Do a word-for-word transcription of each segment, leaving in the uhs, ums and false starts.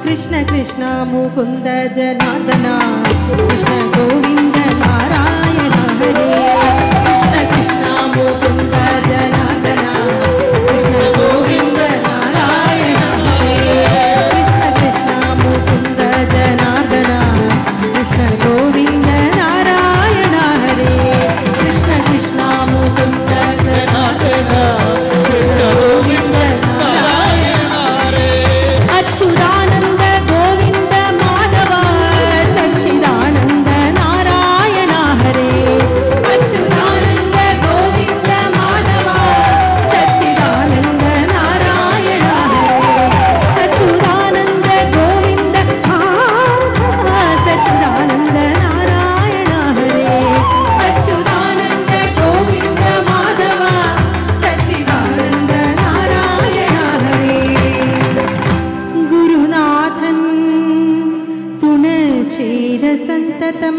कृष्ण कृष्ण मुकुंद जनार्दन कृष्ण गोविंद नारायण हरे कृष्ण कृष्ण मुकुंद जनार्दन कृष्ण गोविंद नारायण हरे कृष्ण कृष्ण मुकुंद जनार्दन कृष्ण गोविंद नारायण हरे कृष्ण कृष्ण मुकुंद जनार्दन कृष्ण गोविंद नारायण हरे अच्युतानंद गोविंद माधव सच्चिदानंद नारायण हरे अच्युतानंद गोविंद माधव सच्चिदानंद नारायण हरे अच्युतानंद गोविंद सच्चिदानंद नारायण हरे अच्युतानंद गोविंद माधव सच्चिदानंद नारायण हरे गुरुनाथन तुण ചെയ്ത സന്തതം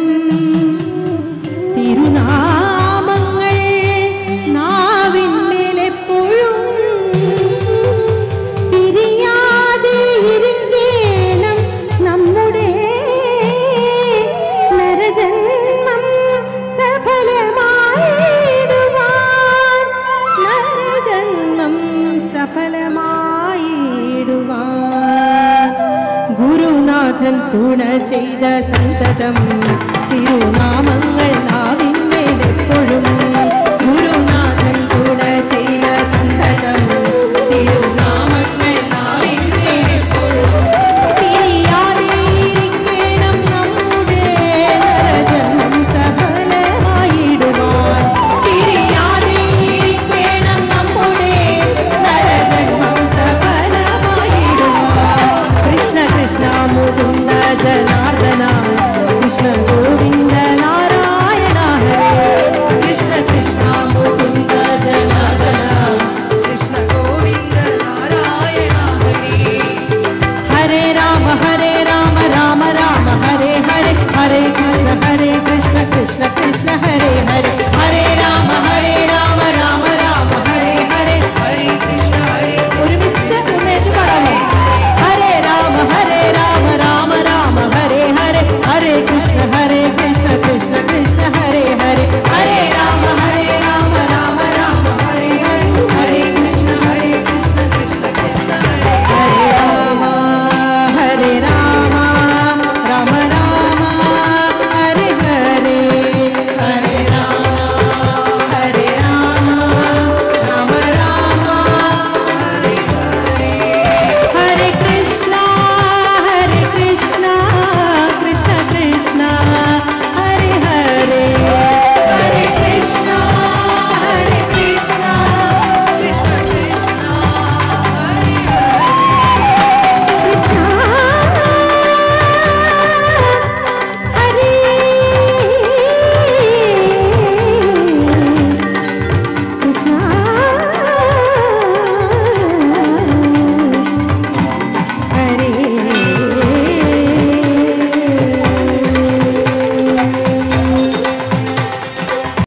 തിരുനാമങ്ങൾ നാവിന്മേലെപ്പോഴും പിരിയാതെ ഇരിക്കേണം നമ്മുടെ നരജന്മം സഫലമായിടുവാൻ നരജന്മം സഫലമായിടുവാൻ ഗുരുനാഥൻ തുണ ചെയ്ത സന്തതം തിരുനാമങ്ങൾ നാവിന്മേലെപ്പോഴും ഗുരുനാഥൻ തുണ ചെയ്ത സന്തതം